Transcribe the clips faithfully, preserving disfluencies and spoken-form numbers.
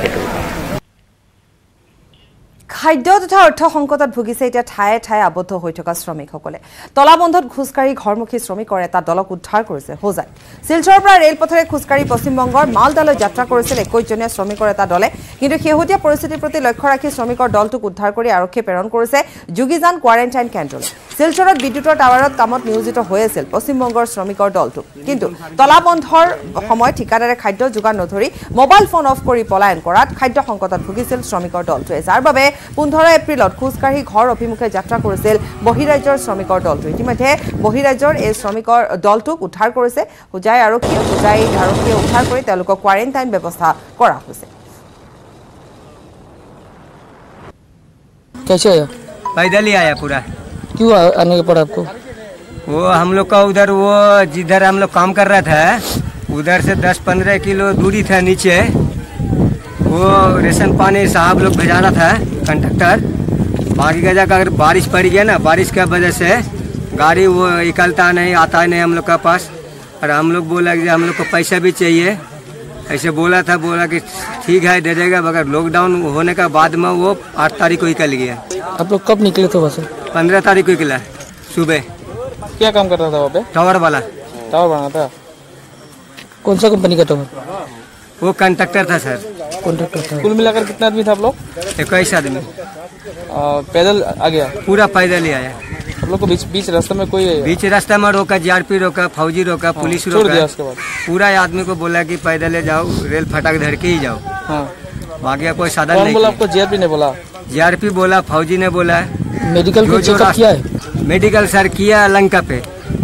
খাদ্য তথা অৰ্থ সংকটত ভুগিছে এতিয়া ঠায়ে ঠায়ে আবদ্ধ হৈ থকা শ্ৰমিকসকলে তলাবন্ধত খোজকাঢ়ি ঘৰমুখী শ্ৰমিকৰ এটা দলক উদ্ধাৰ কৰিছে হোজাই শিলচৰৰ পৰা ৰেলপথেৰে খোজকাঢ়ি পশ্চিমবংগৰ মালদালৈ যাত্ৰা কৰিছিল একৈশজনীয়া শ্ৰমিকৰ এটা দলে কিন্তু শেহতীয়া পৰিস্থিতিৰ প্ৰতি লক্ষ্য ৰাখি শ্ৰমিকৰ দলটোক উদ্ধাৰ কৰি আৰক্ষীয়ে প্ৰেৰণ কৰিছে যোগীজান কোৱাৰেণ্টাইন কেন্দ্ৰলৈ শিলচৰত বিদ্যুতৰ টাৱাৰত কামত নিয়োজিত হৈ আছিল পশ্চিমবংগৰ শ্ৰমিকৰ দলটো কিন্তু তলাবন্ধৰ সময় ঠিকাদাৰে খাদ্য যোগান নধৰি মোবাইল ফোন অফ কৰি পলায়ন কৰাত খাদ্য সংকটত ভুগিছিল শ্ৰমিকৰ দলটোৱে যাৰ বাবে পোন্ধৰ এপ্ৰিলত খোজকাঢ়ি ঘৰ অভিমুখে যাত্ৰা কৰিছিল বহিৰাজ্যৰ শ্ৰমিকৰ দলটো ইতিমধ্যে বহিৰাজ্যৰ এই শ্ৰমিকৰ দলটোক উদ্ধাৰ কৰিছে হোজাই আৰক্ষীয়ে হোজাই আৰক্ষীয়ে উদ্ধাৰ কৰি তেওঁলোকক কোৱাৰেণ্টাইন ব্যৱস্থা কৰা হৈছে कैसे आया? पैदल ही आया पूरा। क्यों आने के पड़ा आपको? वो हम लोग का उधर वो जिधर हम लोग काम कर रहा था उधर से दस पंद्रह किलो दूरी था नीचे वो रेशन पानी साहब लोग भेजाना था कंडक्टर बाकी का जाकर अगर बारिश पड़ गया ना बारिश की वजह से गाड़ी वो निकलता नहीं आता नहीं हम लोग का पास और हम लोग बोला कि हम लोग को पैसा भी चाहिए ऐसे बोला था बोला कि ठीक है दे देगा मगर लॉकडाउन होने का बाद में वो आठ तारीख को निकल गया। आप लोग कब निकले थे वहाँ से? पंद्रह तारीख को निकला सुबह। क्या काम कर रहा था वहाँ पे? टावर वाला टावर बनाना था। कौन सा कंपनी का टावर? वो कंडक्टर था सर। कंडक्टर था। कुल मिलाकर कितना आदमी था आप लोग? इक्कीस आदमी। पैदल आ गया? पूरा पैदल ही आया। आप लोग को बीच बीच रास्ते में कोई बीच रास्ते में रोका जीआरपी रोका फौजी रोका पुलिस रोका दिया उसके बाद पूरा आदमी को बोला कि पैदल जाओ रेल फटाक धर के ही जाओ। हाँ बाकी कोई साधन नहीं बोला आपको? जीआरपी ने बोला? जीआरपी बोला फौजी ने बोला। मेडिकल को चेकअप किया है? मेडिकल सर किया लंका पे।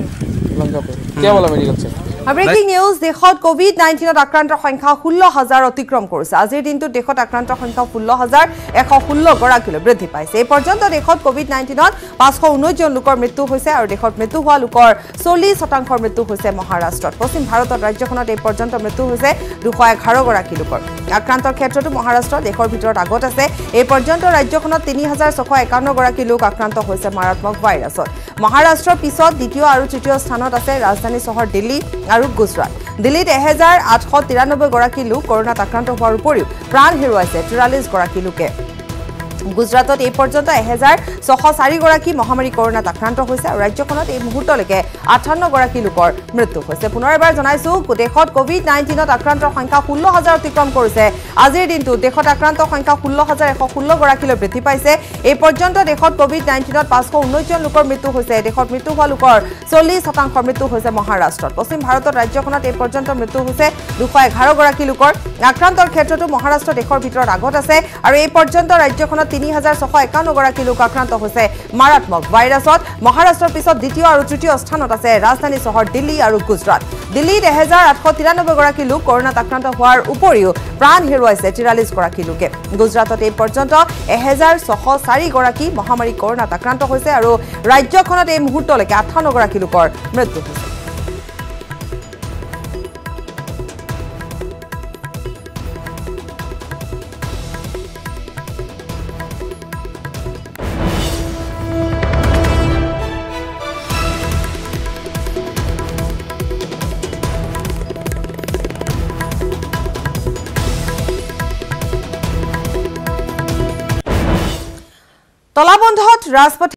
लंका पे क्या बोला मेडिकल से? ব্ৰেকিং নিউজ দেশত কোভিড নাইণ্টিনত আক্ৰান্তৰ সংখ্যা ষোল্ল হাজাৰ অতিক্ৰম কৰিছে আজিৰ দিনটোত দেশত আক্ৰান্তৰ সংখ্যা ষোল্ল হাজাৰ এশ ষোল্ল গৰাকীলৈ বৃদ্ধি পাইছে এই পৰ্যন্ত দেশত কোভিড নাইণ্টিনত পাঁচশ ঊনৈশ জন লোকৰ মৃত্যু হৈছে আৰু দেশত মৃত্যু হোৱা লোকৰ চল্লিছ শতাংশৰ মৃত্যু হৈছে মহাৰাষ্ট্ৰত পশ্চিম ভাৰতত ৰাজ্যখনত এই পৰ্যন্ত মৃত্যু হৈছে দুশ এঘাৰ গৰাকী লোকৰ আক্ৰান্তৰ ক্ষেত্ৰতো মহাৰাষ্ট্ৰ দেশৰ ভিতৰত আগত আছে এই পৰ্যন্ত ৰাজ্যখনত তিনি হাজাৰ ছশ একাৱন্ন গৰাকী লোক আক্ৰান্ত হৈছে মাৰাত্মক ভাইৰাছত মহাৰাষ্ট্ৰৰ পিছত দ্বিতীয় আৰু তৃতীয় স্থানত আছে ৰাজধানী চহৰ দিল্লী আৰু গুজৰাট দিল্লীত এহেজাৰ আঠশ তিৰানব্বৈ গৰাকী লোক কৰোনাত আক্ৰান্ত হোৱাৰ উপৰিও প্ৰাণ হেৰুৱাইছে তিৰাল্লিছ গৰাকী লোকে গুজৰাটত এই পৰ্যন্ত এহেজাৰ ছশ চাৰি গৰাকী মহামাৰী কৰোনাত আক্ৰান্ত হৈছে আৰু ৰাজ্যখনত এই মুহূৰ্তলৈকে আঠাৱন্ন গৰাকী লোকৰ মৃত্যু হৈছে পুনৰ এবাৰ জনাইছো দেশত কোভিড নাইণ্টিনত আক্ৰান্তৰ সংখ্যা ষোল্ল হাজাৰ অতিক্ৰম কৰিছে আজিৰ দিনটোত দেশত আক্ৰান্তৰ সংখ্যা ষোল্ল হাজাৰ এশ ষোল্ল গৰাকীলৈ বৃদ্ধি পাইছে এই পৰ্যন্ত দেশত কোভিড নাইণ্টিনত পাঁচশ ঊনৈশ জন লোকৰ মৃত্যু হৈছে দেশত মৃত্যু হোৱা লোকৰ চল্লিছ শতাংশ মৃত্যু হৈছে মহাৰাষ্ট্ৰত পশ্চিম ভাৰতত ৰাজ্যখনত এই পৰ্যন্ত মৃত্যু হৈছে দুশ এঘাৰ গৰাকী লোকৰ আক্ৰান্তৰ ক্ষেত্ৰতো মহাৰাষ্ট্ৰ দেশৰ ভিতৰত আগত আছে আৰু এই পৰ্যন্ত ৰাজ্যখনত তিনি হাজাৰ ছশ একাৱন্ন গৰাকী লোক আক্ৰান্ত হৈছে মাৰাত্মক ভাইৰাছত মহাৰাষ্ট্ৰৰ পিছত দ্বিতীয় আৰু তৃতীয় স্থানত আছে ৰাজধানী চহৰ দিল্লী আৰু গুজৰাট দিল্লীত এহেজাৰ আঠশ তিৰানব্বৈ গৰাকী লোক কৰোনাত আক্ৰান্ত হোৱাৰ উপৰিও প্ৰাণ হেৰুৱাইছে তিৰাল্লিছ গৰাকী লোকে গুজৰাটত এই পৰ্যন্ত এহেজাৰ ছশ চাৰি গৰাকী মহামাৰী কৰোনাত আক্ৰান্ত হৈছে আৰু ৰাজ্যখনত এই মুহূৰ্তলৈকে আঠাৱন্ন গৰাকী লোকৰ মৃত্যু হৈছে তলাবন্ধত ৰাজপথ